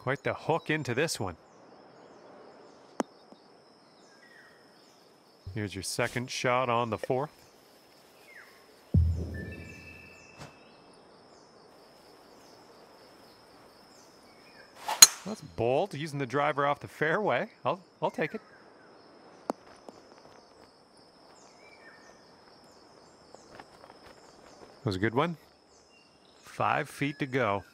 Quite the hook into this one. Here's your second shot on the fourth. That's bold, using the driver off the fairway. I'll take it. That was a good one. 5 feet to go.